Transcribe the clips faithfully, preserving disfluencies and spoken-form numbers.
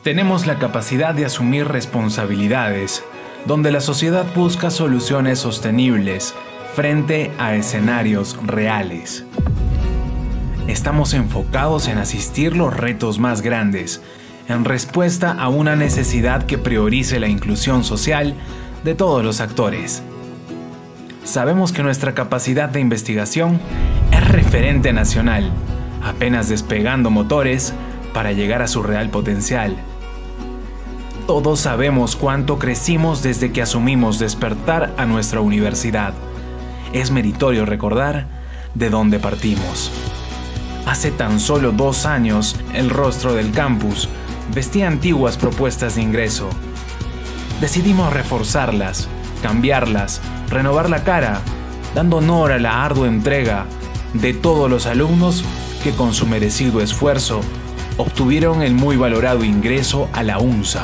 Tenemos la capacidad de asumir responsabilidades, donde la sociedad busca soluciones sostenibles frente a escenarios reales. Estamos enfocados en asistir los retos más grandes, en respuesta a una necesidad que priorice la inclusión social de todos los actores. Sabemos que nuestra capacidad de investigación es referente nacional, apenas despegando motores para llegar a su real potencial. Todos sabemos cuánto crecimos desde que asumimos despertar a nuestra universidad. Es meritorio recordar de dónde partimos. Hace tan solo dos años, el rostro del campus vestía antiguas propuestas de ingreso. Decidimos reforzarlas, cambiarlas, renovar la cara, dando honor a la ardua entrega de todos los alumnos que con su merecido esfuerzo obtuvieron el muy valorado ingreso a la UNSA.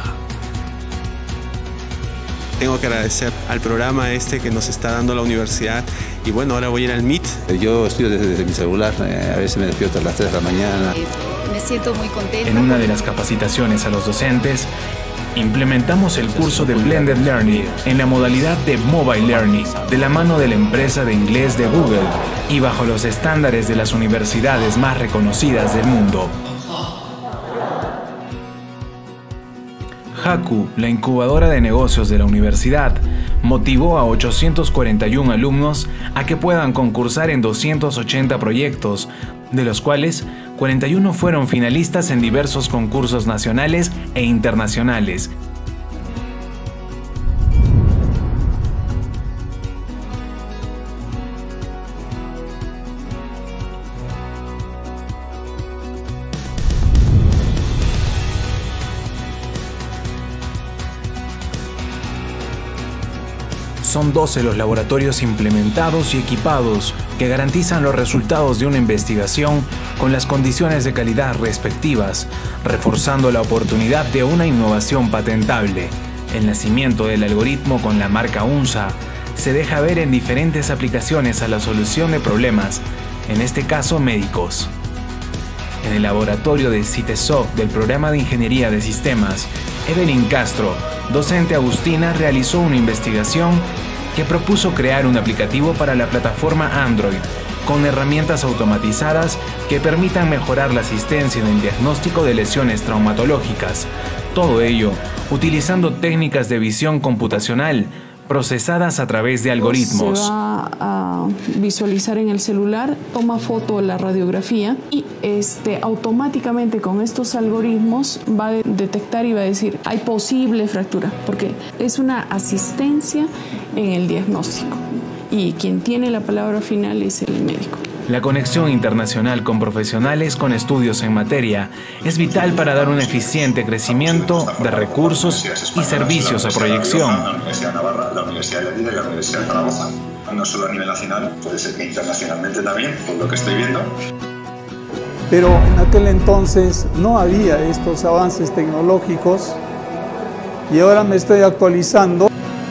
Tengo que agradecer al programa este que nos está dando la universidad y bueno, ahora voy a ir al Meet. Yo estudio desde, desde mi celular, eh, a veces me despierto a las tres de la mañana. Me siento muy contenta. En una de las capacitaciones a los docentes, implementamos el curso de Blended Learning en la modalidad de Mobile Learning de la mano de la empresa de inglés de Google y bajo los estándares de las universidades más reconocidas del mundo. Haku, la incubadora de negocios de la universidad, motivó a ochocientos cuarenta y uno alumnos a que puedan concursar en doscientos ochenta proyectos, de los cuales cuarenta y uno fueron finalistas en diversos concursos nacionales e internacionales. Son doce los laboratorios implementados y equipados que garantizan los resultados de una investigación con las condiciones de calidad respectivas, reforzando la oportunidad de una innovación patentable. El nacimiento del algoritmo con la marca UNSA se deja ver en diferentes aplicaciones a la solución de problemas, en este caso médicos. En el laboratorio de CITESOC del programa de Ingeniería de Sistemas, Evelyn Castro, docente agustina, realizó una investigación que propuso crear un aplicativo para la plataforma Android con herramientas automatizadas que permitan mejorar la asistencia en el diagnóstico de lesiones traumatológicas. Todo ello utilizando técnicas de visión computacional procesadas a través de algoritmos. Se va a visualizar en el celular, toma foto de la radiografía y este, automáticamente con estos algoritmos va a detectar y va a decir hay posible fractura, porque es una asistencia en el diagnóstico y quien tiene la palabra final es el médico. La conexión internacional con profesionales con estudios en materia es vital para dar un eficiente crecimiento de recursos y servicios a proyección. La Universidad de Navarra, la Universidad de Lérida y la Universidad de Zaragoza. No solo a nivel nacional, puede ser que internacionalmente también, por lo que estoy viendo. Pero en aquel entonces no había estos avances tecnológicos y ahora me estoy actualizando.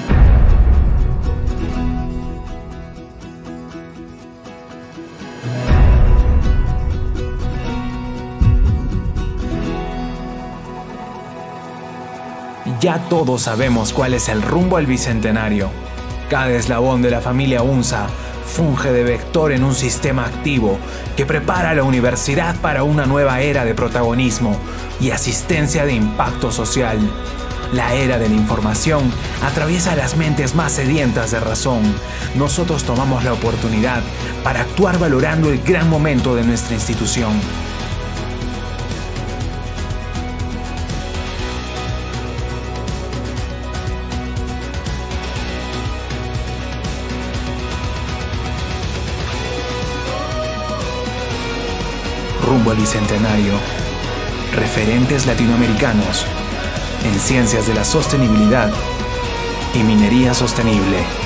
Ya todos sabemos cuál es el rumbo al bicentenario. Cada eslabón de la familia UNSA funge de vector en un sistema activo que prepara a la universidad para una nueva era de protagonismo y asistencia de impacto social. La era de la información atraviesa las mentes más sedientas de razón. Nosotros tomamos la oportunidad para actuar valorando el gran momento de nuestra institución. Rumbo al bicentenario. Referentes latinoamericanos en ciencias de la sostenibilidad y minería sostenible.